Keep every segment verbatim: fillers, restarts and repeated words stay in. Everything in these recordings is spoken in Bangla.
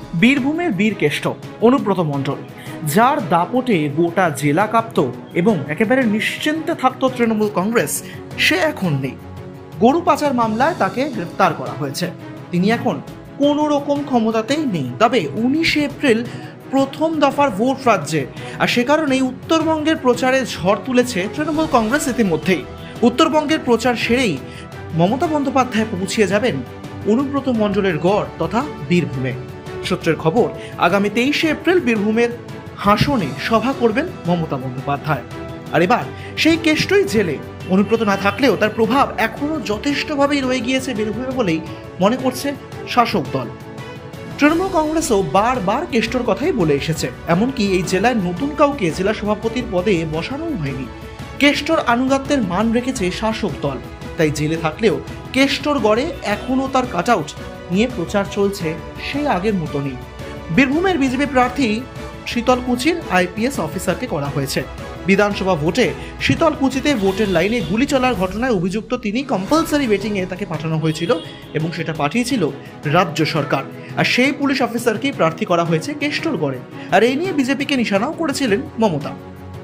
বীরভূমের বীরকেষ্ট অনুব্রত মণ্ডল, যার দাপটে গোটা জেলা কাঁপত এবং একেবারে নিশ্চিন্তে থাকত তৃণমূল কংগ্রেস, সে এখন নেই। গরু পাচার মামলায় তাকে গ্রেফতার করা হয়েছে। তিনি এখন কোনো রকম ক্ষমতাতেই নেই। তবে উনিশে এপ্রিল প্রথম দফার ভোট রাজ্যে, আর সে কারণেই উত্তরবঙ্গের প্রচারে ঝড় তুলেছে তৃণমূল কংগ্রেস। ইতিমধ্যেই উত্তরবঙ্গের প্রচার সেরেই মমতা বন্দ্যোপাধ্যায় পৌঁছিয়ে যাবেন অনুব্রত মণ্ডলের গড় তথা বীরভূমে। সূত্রের খবর, আগামী তেইশে এপ্রিল বীরভূমের হাসনে সভা করবেন মমতা বন্দ্যোপাধ্যায়। আর এবার সেই কেষ্টই জেলে। অনুব্রত না থাকলেও তার প্রভাব এখনো যথেষ্টভাবেই রয়ে গিয়েছে বীরভূমে বলেই মনে করছে শাসক দল। তৃণমূল কংগ্রেসও বারবার কেষ্টর কথাই বলে এসেছে। এমনকি এই জেলায় নতুন কাউকে জেলা সভাপতির পদে বসানোও হয়নি। কেষ্টর আনুগত্যের মান রেখেছে শাসক দল। তাই জেলে থাকলেও কেষ্টর গড়ে এখনও তার কাট আউট নিয়ে প্রচার চলছে সেই আগের মতনই। বীরভূমের বিজেপি প্রার্থী শীতলকুচির আইপিএস অফিসারকে করা হয়েছে। বিধানসভা ভোটে শীতলকুচিতে ভোটের লাইনে গুলি চলার ঘটনায় অভিযুক্ত তিনি। কম্পালসারি ওয়েটিংয়ে তাকে পাঠানো হয়েছিল এবং সেটা পাঠিয়েছিল রাজ্য সরকার। আর সেই পুলিশ অফিসারকেই প্রার্থী করা হয়েছে কেষ্টর গড়ে। আর এই নিয়ে বিজেপিকে নিশানাও করেছিলেন মমতা।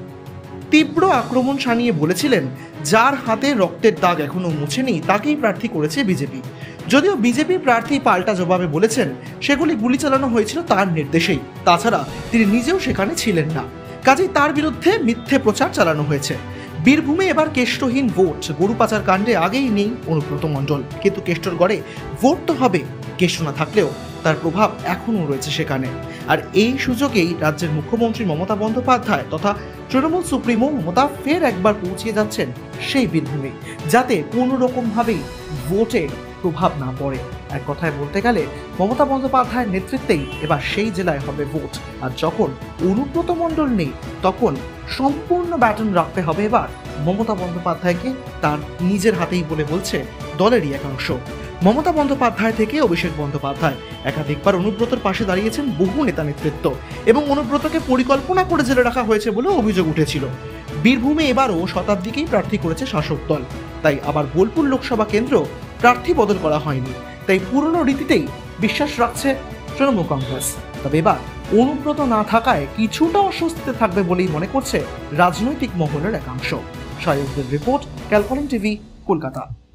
তীব্র আক্রমণ শানিয়ে বলেছিলেন, যার হাতে রক্তের দাগ এখনো মুছেনি তাকেই প্রার্থী করেছে বিজেপি। যদিও বিজেপি প্রার্থী পাল্টা জবাবে বলেছেন সেগুলি গুলি চালানো হয়েছিল তার নির্দেশেই। তাছাড়া তিনি নিজেও সেখানে ছিলেন না, কাজেই তার বিরুদ্ধে মিথ্যে প্রচার চালানো হয়েছে। বীরভূমে এবার কেষ্টহীন ভোট। গরু পাচার কাণ্ডে আগেই নেই অনুব্রত মণ্ডল, কিন্তু কেষ্টর গড়ে ভোট তো হবে। কেষ্ট না থাকলেও তার প্রভাব এখনও রয়েছে সেখানে। আর এই সুযোগেই রাজ্যের মুখ্যমন্ত্রী মমতা বন্দ্যোপাধ্যায় তথা তৃণমূল সুপ্রিমো মমতা ফের একবার পৌঁছিয়ে যাচ্ছেন সেই বীরভূমে, যাতে কোনো রকমভাবেই ভোটে প্রভাব না পড়ে। এক কথায় বলতে গেলে মমতা বন্দ্যোপাধ্যায়ের নেতৃত্বেই এবার সেই জেলায় হবে ভোট। আর যখন অনুব্রত মণ্ডল নেই, তখন সম্পূর্ণ ব্যাটন রাখতে হবে এবার মমতা বন্দ্যোপাধ্যায়কে, তার নিজের হাতেই বলে বলছে দলেরই একাংশ। মমতা বন্দ্যোপাধ্যায় থেকে অভিষেক বন্দ্যোপাধ্যায় একাধিকবার অনুব্রতর পাশে দাঁড়িয়েছেন বহু নেতা নেতৃত্ব, এবং অনুব্রতকে পরিকল্পনা করে জেলে রাখা হয়েছে বলে অভিযোগ উঠেছিল। বীরভূমে এবারও শতাব্দীকেই প্রার্থী করেছে শাসক দল। তাই আবার বোলপুর লোকসভা কেন্দ্র প্রার্থী বদল করা হয়নি। তাই পুরনো রীতিতেই বিশ্বাস রাখছে তৃণমূল কংগ্রেস। তবে এবার অনুব্রত না থাকায় কিছুটা অস্বস্তিতে থাকবে বলেই মনে করছে রাজনৈতিক মহলের একাংশ। সহায়কদের রিপোর্ট, ক্যালকলিং টিভি, কলকাতা।